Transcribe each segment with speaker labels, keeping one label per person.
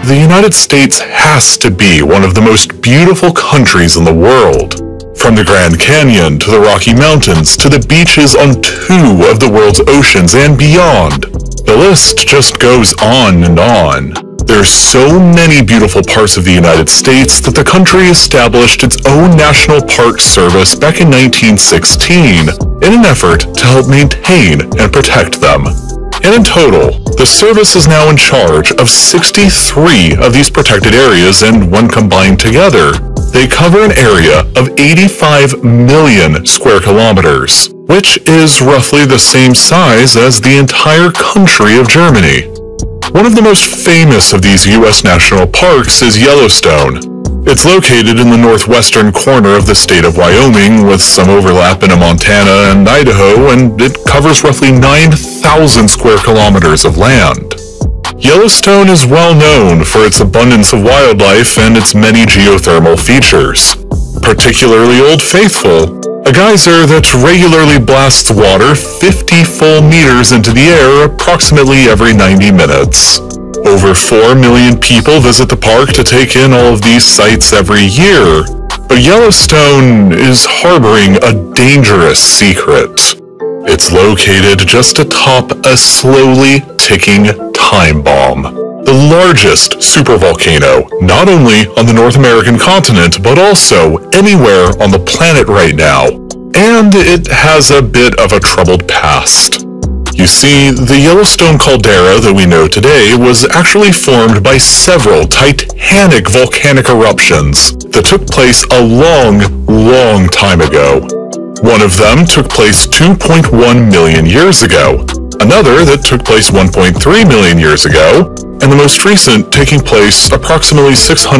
Speaker 1: the United States has to be one of the most beautiful countries in the world. From the Grand Canyon to the Rocky Mountains to the beaches on 2 of the world's oceans and beyond. The list just goes on and on. There's so many beautiful parts of the United States that the country established its own National Park Service back in 1916 in an effort to help maintain and protect them. And in total, the service is now in charge of 63 of these protected areas, and when combined together, they cover an area of 85 million square kilometers, which is roughly the same size as the entire country of Germany. One of the most famous of these U.S. national parks is Yellowstone. It's located in the northwestern corner of the state of Wyoming, with some overlap into Montana and Idaho, and it covers roughly 9,000 square kilometers of land. Yellowstone is well known for its abundance of wildlife and its many geothermal features, particularly Old Faithful, a geyser that regularly blasts water 50 full meters into the air approximately every 90 minutes. Over 4 million people visit the park to take in all of these sights every year, but Yellowstone is harboring a dangerous secret. It's located just atop a slowly ticking time bomb. The largest supervolcano, not only on the North American continent, but also anywhere on the planet right now. And it has a bit of a troubled past. You see, the Yellowstone caldera that we know today was actually formed by several titanic volcanic eruptions that took place a long time ago. One of them took place 2.1 million years ago, another that took place 1.3 million years ago, and the most recent taking place approximately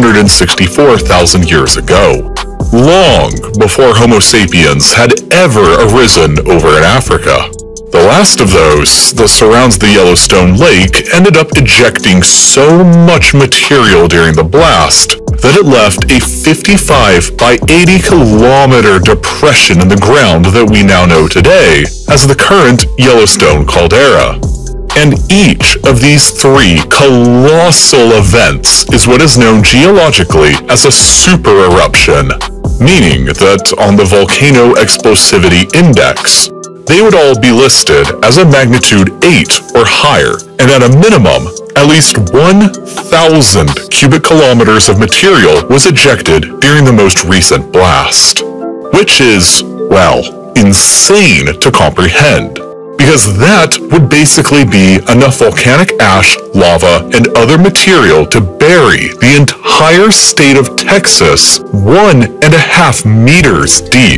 Speaker 1: 664,000 years ago, long before Homo sapiens had ever arisen over in Africa. The last of those, that surrounds the Yellowstone Lake, ended up ejecting so much material during the blast that it left a 55 by 80 kilometer depression in the ground that we now know today as the current Yellowstone caldera. And each of these 3 colossal events is what is known geologically as a super eruption, meaning that on the Volcano Explosivity Index, they would all be listed as a magnitude 8 or higher, and at a minimum, at least 1,000 cubic kilometers of material was ejected during the most recent blast. Which is, well, insane to comprehend, because that would basically be enough volcanic ash, lava, and other material to bury the entire state of Texas 1.5 meters deep.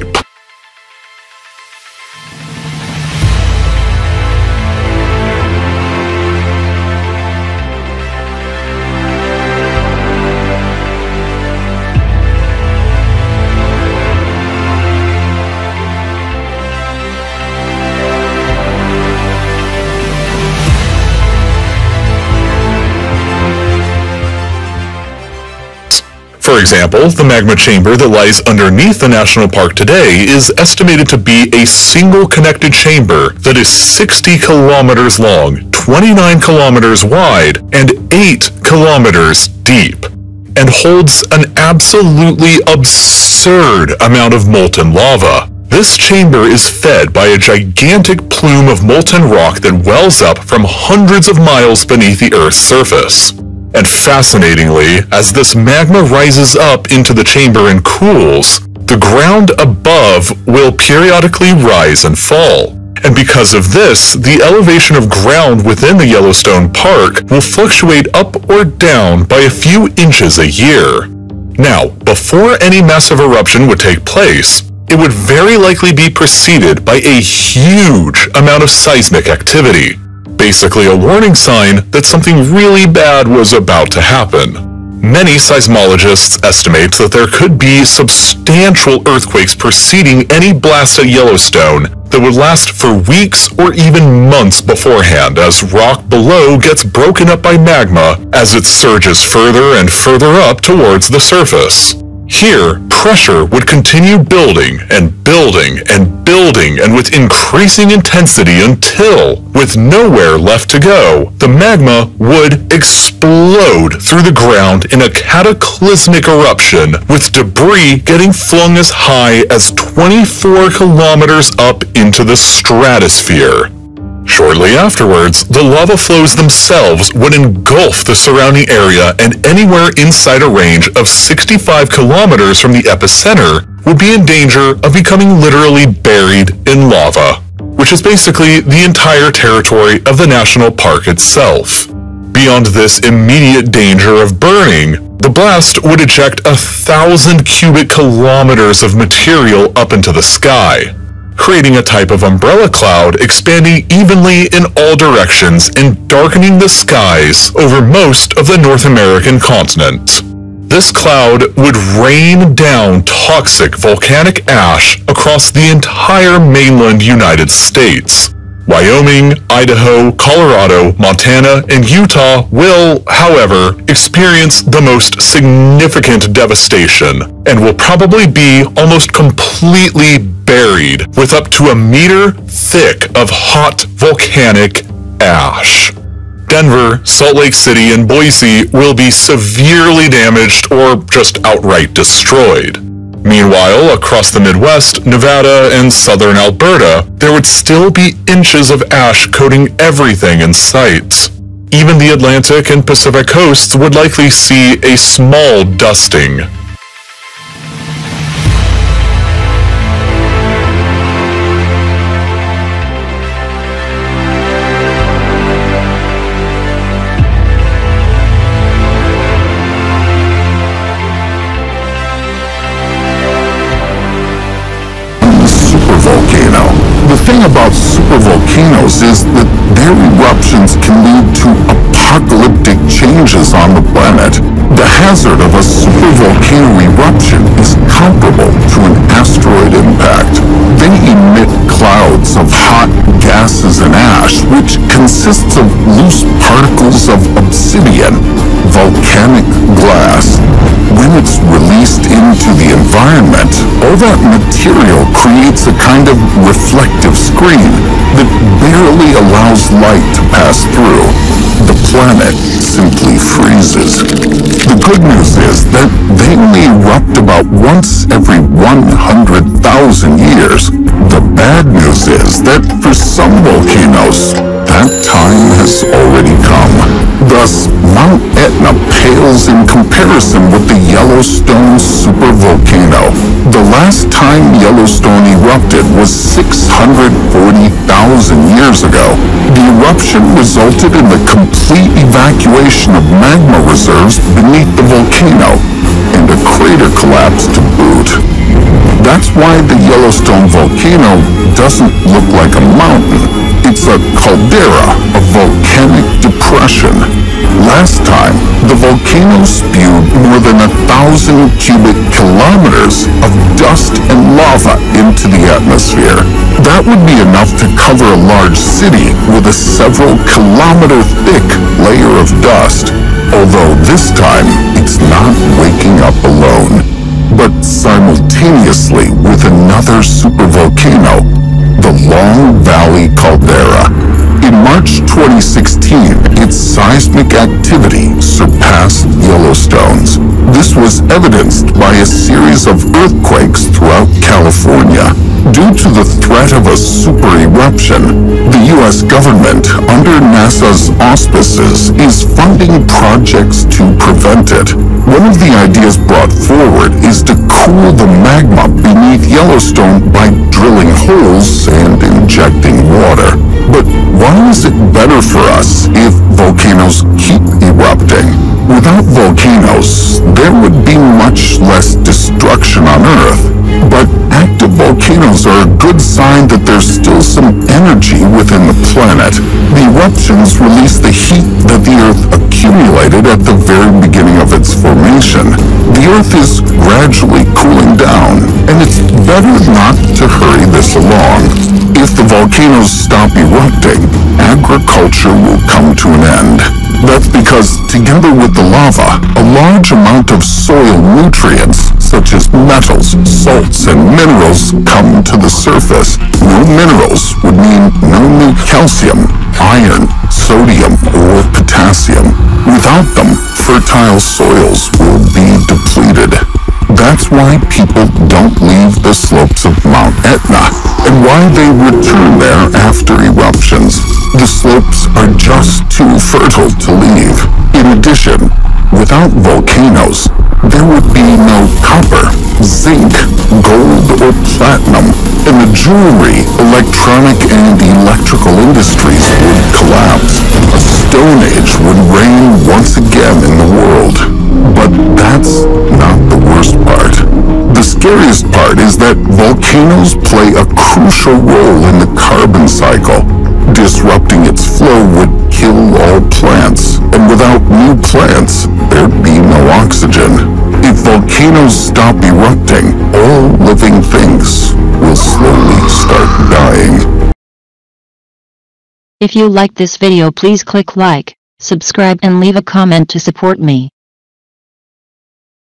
Speaker 1: For example, the magma chamber that lies underneath the national park today is estimated to be a single connected chamber that is 60 kilometers long, 29 kilometers wide, and 8 kilometers deep, and holds an absolutely absurd amount of molten lava. This chamber is fed by a gigantic plume of molten rock that wells up from hundreds of miles beneath the Earth's surface. And fascinatingly, as this magma rises up into the chamber and cools, the ground above will periodically rise and fall. And because of this, the elevation of ground within the Yellowstone Park will fluctuate up or down by a few inches a year. Now, before any massive eruption would take place, it would very likely be preceded by a huge amount of seismic activity. Basically a warning sign that something really bad was about to happen. Many seismologists estimate that there could be substantial earthquakes preceding any blast at Yellowstone that would last for weeks or even months beforehand as rock below gets broken up by magma as it surges further and further up towards the surface. Here, pressure would continue building and building and building and with increasing intensity until, with nowhere left to go, the magma would explode through the ground in a cataclysmic eruption, with debris getting flung as high as 24 kilometers up into the stratosphere. Shortly afterwards, the lava flows themselves would engulf the surrounding area, and anywhere inside a range of 65 kilometers from the epicenter would be in danger of becoming literally buried in lava, which is basically the entire territory of the national park itself. Beyond this immediate danger of burning, the blast would eject 1,000 cubic kilometers of material up into the sky, creating a type of umbrella cloud expanding evenly in all directions and darkening the skies over most of the North American continent. This cloud would rain down toxic volcanic ash across the entire mainland United States. Wyoming, Idaho, Colorado, Montana, and Utah will, however, experience the most significant devastation and will probably be almost completely buried with up to a meter thick of hot volcanic ash. Denver, Salt Lake City, and Boise will be severely damaged or just outright destroyed. Meanwhile, across the Midwest, Nevada, and southern Alberta, there would still be inches of ash coating everything in sight. Even the Atlantic and Pacific coasts would likely see a small dusting.
Speaker 2: The thing about supervolcanoes is that their eruptions can lead to apocalyptic changes on the planet. The hazard of a supervolcano eruption is comparable to an asteroid impact. They emit clouds of hot gases and ash, which consists of loose particles of obsidian, volcanic glass. When it's released into the environment, all that material creates a kind of reflective screen that barely allows light to pass through. The planet simply freezes. The good news is that they only erupt about once every 100,000 years. The bad news is that for some volcanoes, that time has already come. Thus, Mount Etna pales in comparison with the Yellowstone supervolcano. The last time Yellowstone erupted was 640,000 years ago. The eruption resulted in the complete evacuation of magma reserves beneath the volcano, and a crater collapse to boot. That's why the Yellowstone volcano doesn't look like a mountain. It's a caldera, a volcanic depression. Last time, the volcano spewed more than 1,000 cubic kilometers of dust and lava into the atmosphere. That would be enough to cover a large city with a several kilometer thick layer of dust. Although this time, it's not waking up alone, but simultaneously with another supervolcano, the Long Valley Caldera. In March 2016, its seismic activity surpassed Yellowstone's. This was evidenced by a series of earthquakes throughout California. Due to the threat of a super eruption, the U.S. government, under NASA's auspices, is funding projects to prevent it. One of the ideas brought forward is to cool the magma beneath Yellowstone by drilling holes and injecting water. But why is it better for us if volcanoes keep erupting? Without volcanoes, there would be much less destruction on Earth. But active volcanoes are a good sign that there's still some energy within the planet. The eruptions release the heat that the Earth accumulated at the very beginning of its formation. The Earth is gradually cooling down, and it's better not to hurry this along. If the volcanoes stop erupting, agriculture will come to an end. That's because, together with the lava, a large amount of soil nutrients, such as metals, salts, and minerals come to the surface. No minerals would mean no new calcium, iron, sodium, or potassium. Without them, fertile soils will be depleted. That's why people don't leave the slopes of Mount Etna, and why they return there after eruptions. The slopes are just too fertile to leave. In addition, without volcanoes, there would be no copper, zinc, gold, or platinum, and the jewelry, electronic, and electrical industries would collapse. A stone age would reign once again in the world. But that's not the worst part. The scariest part is that volcanoes play a crucial role in the carbon cycle. Disrupting its flow would kill all plants, and without new plants, there'd be no oxygen. If volcanoes stop erupting, all living things will slowly start dying.
Speaker 3: If you like this video, please click like, subscribe and leave a comment to support me.